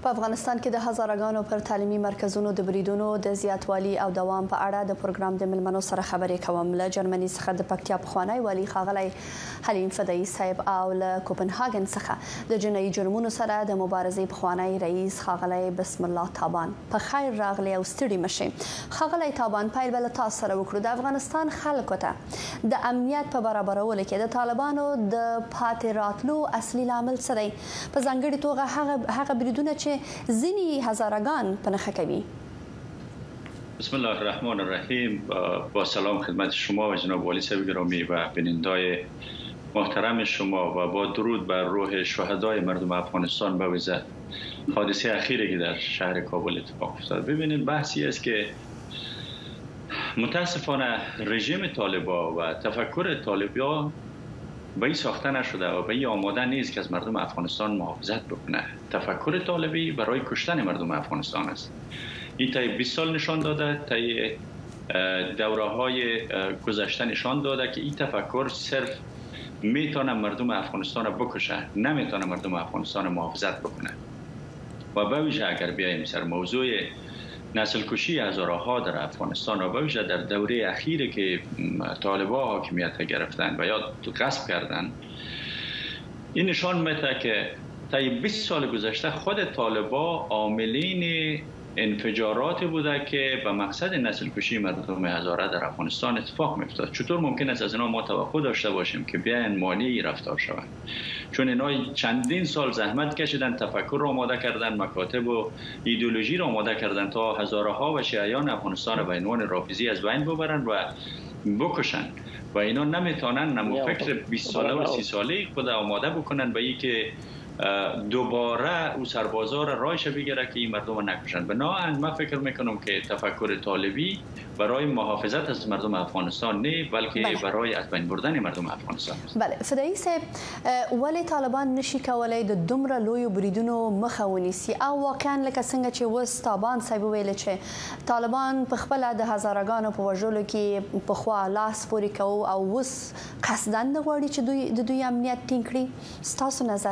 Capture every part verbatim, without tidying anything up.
په افغانستان کې د هزارهګانو پر تعلیمي مرکزونو د بریدونو د زیاتوالي او دوام په اړه د پروګرام د ملمنو سره خبرې کوم. له جرمني څخه د پکتیا پخوانی والي ښاغلی حلیم فدایي صاحب او له کوپنهاګن څخه د جنایي جرمونو سره د مبارزې پخوانی رئیس ښاغلی بسم الله تابان. په خیر راغلی او ستړي مشئ. ښاغلی تابان، پیل به له تاسو سره وکړو. د افغانستان خلکو ته د امنیت په برابرولو کې د طالبانو د پاتې راتلو اصلي لامل څه دی؟ په ځانګړې توګه هغه هغه بریدونه چې ځینې هزارهګان په نښه کوي. بسم الله الرحمن الرحیم. با سلام خدمت شما و جناب والی صاحب گرامی و بینندای محترم شما و با درود بر روح شهدای مردم افغانستان به ویژه حادثه اخیری که در شهر کابل اتفاق افتاد. ببینید بحثی است که متاسفانه رژیم طالبان و تفکر طالبان به این ساخته نشده و به این آماده نیست که از مردم افغانستان محافظت بکنه. تفکر طالبی برای کشتن مردم افغانستان است. این تا بیست سال نشان داده، تا دوره های گذشته نشان داده که این تفکر صرف میتونه مردم افغانستان رو بکشه، نمیتونه مردم افغانستان محافظت بکنه. و به ویژه اگر بیاییم سر موضوع نسل کشی هزارها در افغانستان و به ویژه در دوره اخیری که طالبان حاکمیت گرفتن و یا غصب کردن، این نشان میده که تا بیست سال گذشته خود طالبان عاملین انفجاراتی بوده که به مقصد نسل کشی مردم هزاره در افغانستان اتفاق میافتاد. چطور ممکن است از اینا ما توقع داشته باشیم که بیاین مانعی رفتار شوند؟ چون اینا چندین سال زحمت کشیدن، تفکر را آماده کردن، مکاتب و ایدئولوژی را آماده کردن تا هزارها و شیعیان افغانستان به عنوان رافضی از بین ببرن و بکشن. و اینا نمیتونن نمو فکر بیست ساله و سی ساله خود آماده بکنن به این که دوباره او سربازا را رایش بگیره که این مردم را نکشند. بنابراین من فکر میکنم که تفکر طالبی برای محافظت از مردم افغانستان نه، بلکه بله. برای از بین بردن مردم افغانستان است. بله، فدایي صاحب، ولی طالبان نشي کولای د دومره لویو بریدونو مخه ونیسي او واقعا لکه څنګه چې اوس تابان صاحب ویل چې طالبان په خپله د هزارهګانو په وژلو کې پخوا لاس پورې کوو او اوس قصدا نه غواړي چې دوی د دوی امنیت ټینګ کړي. ستاسو نظر؟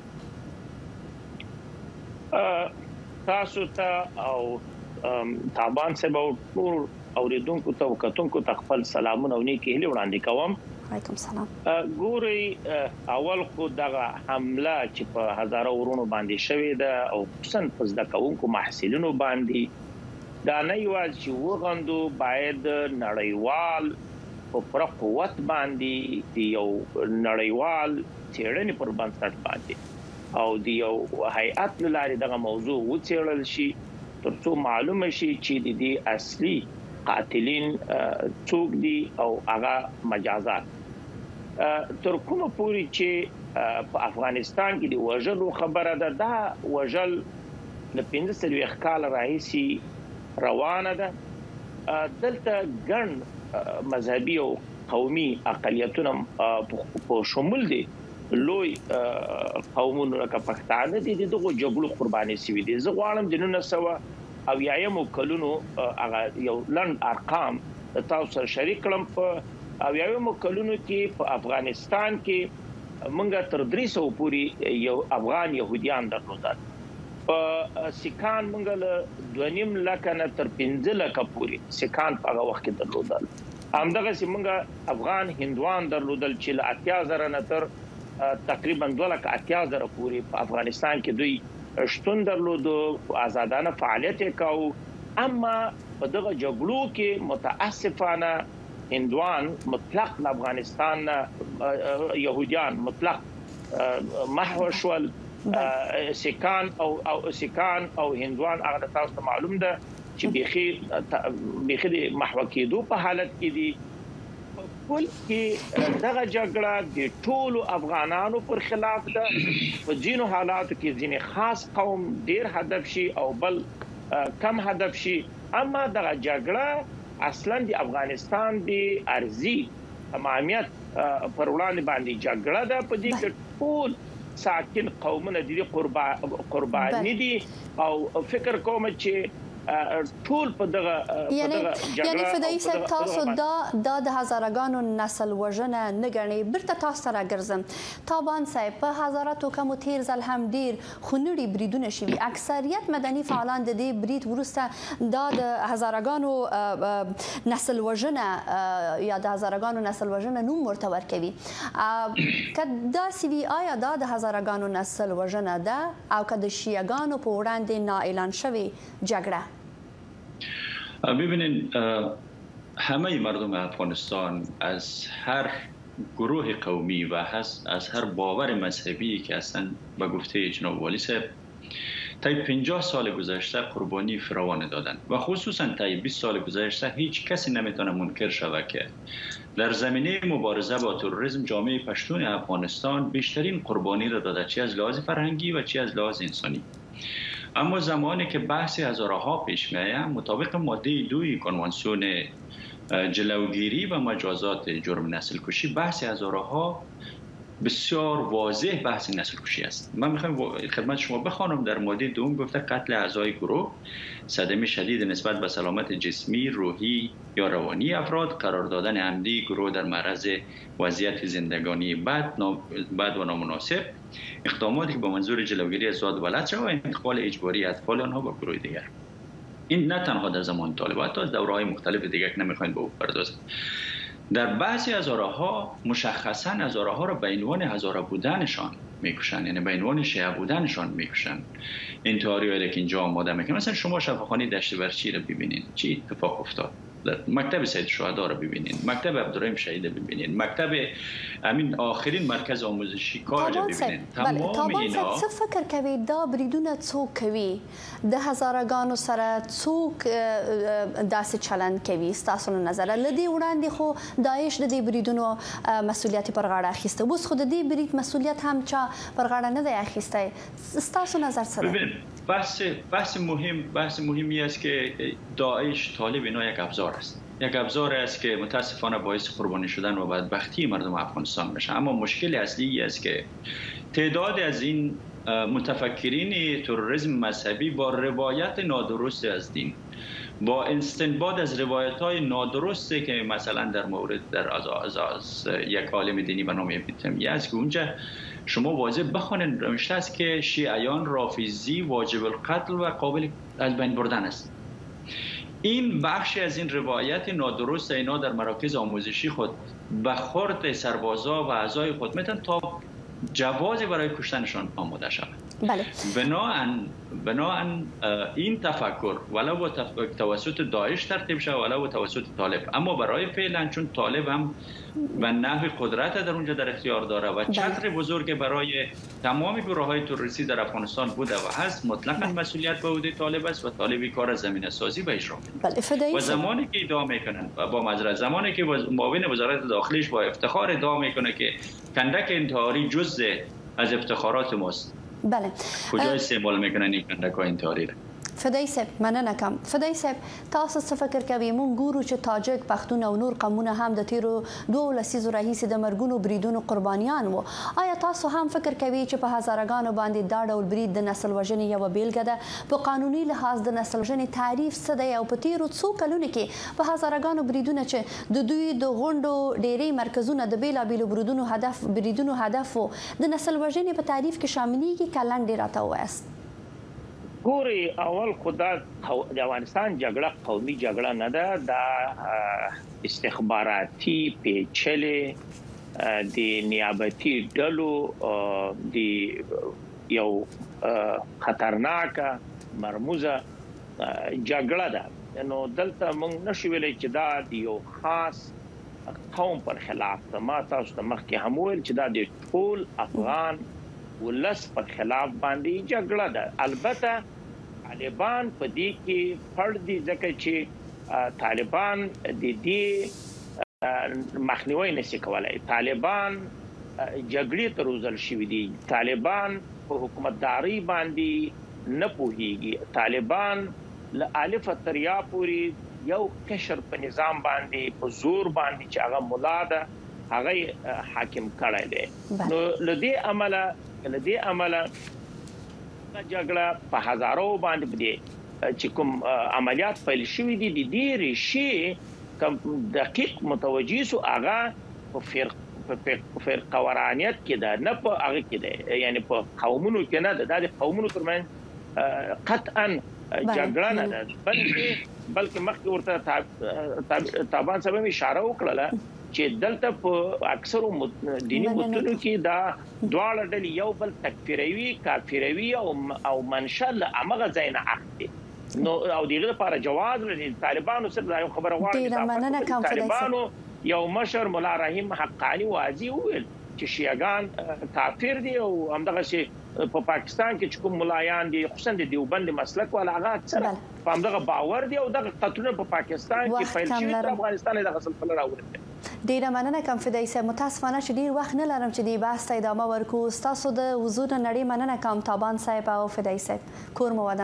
تاسو ته او تابان صاحب او ټول اوریدونکو ته او کتونکو ته خپل سلامونه او نیکی هیلې وړاندې کوم. وعلیکم سلام. ګوري اول خو دغه حمله چې په هزاره ورونو باندې شوې ده او خصوصا په زده کوونکو محصلینو باندې دا نه یوازې چې وغندو، باید نړیوال په پوره قوت باندې یو نړیوال څېړنې پر بنسټ باندې او د یو هیئت لاري دغه موضوع وڅېړل شي ترڅو معلومه شي چې د دې اصلي قاتلین څوک دي او هغه مجازات. تر کومه پورې چې په افغانستان کې د وژلو خبره ده، دا وژل له پنځه څلوېښت کاله راهیسې روانه ده. دلته ګڼ مذهبي او قومي اقلیتونه په شمول دي، لوی قومونه لکه پښتانه دي دغه جګړو قرباني شوي دي. زه غواړم د نولس سوه اویایم کلونو هغه یو لنډ ارقام تاسو سره شریک کړم. په اویایم کلونو کې په افغانستان کې موږ تر درې سوه پورې یو افغان يهوديان درلودل. په سکان موږ له دوه نیم لکه نه تر پنځه لکه پورې سکان په هغه وخت کې درلودل. همدغسې موږ افغان هندوان درلودل چې له اتیا زره نه تر تقریبا دوه لکه اتیا زره پورې په افغانستان کې دوی شتون درلودو، آزادانه فعالیت کاوه. اما په دغه جګړو کې متاسفانه هندوان مطلق افغانستان يهوديان مطلق محو شول. سکان او او سکان او هندوان هغه تاسو ته معلوم ده چې بيخي بيخي د محو کېدو په حالت کې دي. ټول کې دغه جګړه د ټولو افغانانو پر خلاف ده. په ځینو حالاتو کې ځینې خاص قوم ډیر هدف شي او بل کم هدف شي. اما دغه جګړه اصلا د افغانستان د ارضي تمامیت پر وړاندې باندې جګړه ده. په دې کې ټول ساکن قومونه د قرباني دي او فکر کوم چې ټول په دغه یعنی یعنی فدایي صاحب تاسو دا د هزارګانو نسل وژنه نه غني برته تاسو سره ګرځم طبعا صاحب په هزاراتو کم تیر ځل هم ډیر خونړي بریدونه شوي اکثریت مدني فعالان د دې برید ورسته دا د هزارګانو نسل وژنه یا د هزارګانو نسل وژنه نوم ورته ورکوي کدا سی وی آیا دا د هزارګانو نسل وژنه ده او کدا شیعاګانو په وړاندې نا اعلان شوی جګړه ببینید همه مردم افغانستان از هر گروه قومی و از هر باور مذهبی که هستند به گفته جناب والی صاحب طی پنجاه سال گذشته قربانی فراوان دادند و خصوصا طی بیست سال گذشته هیچ کسی نمیتونه منکر شود که در زمینه مبارزه با تروریسم جامعه پشتون افغانستان بیشترین قربانی را داده، چه از لحاظ فرهنگی و چه از لحاظ انسانی. اما زمانی که بحث هزارها پیش می‌آید مطابق ماده دوی کنوانسیون جلوگیری و مجازات جرم نسل کشی بحث هزارها بسیار واضح بحث نسل کشی است. من میخوام خدمت شما بخوانم در ماده دوم گفته قتل اعضای گروه، صدمه شدید نسبت به سلامت جسمی، روحی یا روانی افراد، قرار دادن عمدی گروه در معرض وضعیت زندگانی بد بد و نامناسب، اقداماتی که با منظور جلوگیری از زاد ولد شود و انتقال اجباری اطفال آنها با گروه دیگر. این نه تنها در زمان طالبان، حتی از دوره‌های مختلف دیگر که نمیخواین به او بپردازیم. در بعضی هزارها مشخصا هزارها را به عنوان هزاره بودنشان میکشن، یعنی به عنوان شیعه بودنشان میکشن. انتحاریایی که اینجا آماده میکنن، مثلا شما شفاخانه دشت برچی را ببینید چی اتفاق افتاد، مکتب سید شهدا را ببینید، مکتب عبدالرحیم شهید را ببینید، مکتب امین آخرین مرکز آموزشی کار را ببینید. تمام اینا څه فکر کوي دا بریدونه څوک کوي د هزارګانو سره څوک داسې چلند کوي ستاسو نظر لدی وړاندې خو داعش د دې بریدونو مسولیت پر غاړه اخیسته، اوس خو د دې برید مسولیت هم چا پر غاړه نه دی اخیسته، ستاسو نظر سره؟ بحث بحث مهم بحث مهمی است که داعش طالب اینا یک ابزار است، یک ابزار است که متاسفانه باعث قربانی شدن و بدبختی مردم افغانستان میشه. اما مشکل اصلی است که تعداد از این متفکرین تروریسم مذهبی با روایت نادرست از دین، با استنباط از روایت‌های نادرستی که مثلا در مورد در از, از, از یک عالم دینی به نام ابن تیمیه است که اونجا شما واضح بخونید نوشته است که شیعیان رافضی واجب القتل و قابل از بین بردن است. این بخشی از این روایت نادرست اینا در مراکز آموزشی خود به خورد سربازا و اعضای خود میتن تا جوازی برای کشتنشان آماده شود. بله. بناهن بناهن این تفکر ولو توسط داعش ترتیب شود ولو توسط طالب، اما برای فعلا چون طالب هم به نحو قدرت در اونجا در اختیار داره و چتر بزرگ برای تمام گروه‌های تروریستی در افغانستان بوده و هست، مطلقاً مسئولیت به عهده طالب است و طالبی کار از زمینه سازی به اجرا می‌کنه. و زمانی که ادعا میکنن و با معذرت زمانی که معاون وزارت داخلیش با افتخار ادعا میکنه که کندک انتحاری جزء از افتخارات ماست، بله کجا استعمال میکنن این کندک‌های انتحاری را؟ فدای صاحب مننه کوم. فدای صاحب تاسو څه فکر کوي مونږ ګورو چې تاجک پښتون او نور قومونه هم د تیرو دوه لسیزو راهیسې د مرګونو بریدونو قربانیان وو، آیا تاسو هم فکر کوي چې په هزارګانو باندې دا ډول برید د نسل وژنې یوه بیلګه ده؟ په قانوني لحاظ د نسل وژنې تعریف څه دی او په تیرو څو کلونو کې په هزارګانو بریدونه چې د دوی د غونډو ډیری مرکزونه د بیلابیلو بریدونو هدف بریدونو هدف وو د نسل وژنې په تعریف کې شاملېږي که لنډې راته ووایاست؟ ګوري اول خدا د افغانستان جګړه قومي جګړه نه ده، دا استخباراتي پیچلې د نیابتي ډلو د یو خطرناکه مرموزه جګړه ده. نو دلته موږ نشو ویلای چې دا د یو خاص قوم پر خلاف ده. ما تاسو ته مخکې هم ویل چې دا د ټول افغان ولس پر خلاف باندې جګړه ده. البته طالبان په دې کې پړ دي ځکه چې طالبان د دې مخنیوي نشي کولای. طالبان جګړې ته روزل شوي دي، طالبان په حکومتداري باندې نه پوهیږي، طالبان له الف تر یا پورې یو کشر په نظام باندې په زور باندې چې هغه مولا ده هغه حاکم کړی دی. نو لدې عمله لدې عمله جګړه په هزارو باندې دی چې کوم عملیات پیل شوي دي د دې ریښې کوم دقیق متوجي سو هغه په فرق په فرقوارانیت کې ده نه په هغه کې ده یعنی په قومونو کې نه ده د قومونو ترمن قطعا جګړه نه ده بلکې بلکې مخکې ورته تابان سبب اشاره وکړه چې دلته په اکثرو دینی متونو کې دا دواړه ډلې یو بل تکفیروي کافروي او او منشأ له هغه ځای نه اخلي نو او دغه لپاره جواز لري طالبانو سره دا خبره غواړي طالبانو یو مشر مولا رحیم حقانی واضح وویل چې شیعاګان کافر دي او همدغه شی په پاکستان کې کوم ملایان دي خصوصا د دیوبند مسلک ولا هغه اکثر په همدغه باور دي او دغه قطرونه په پاکستان کې پیل شوی تر افغانستان د غسل فل راوړل ډیره مننه کوم فدای صاحب متاسفانه چې ډیر وخت نه لرم چې دی بحث ته ادامه ورکو تاسو د حضور نړۍ مننه کوم تابان صاحب او فدای صاحب کور مو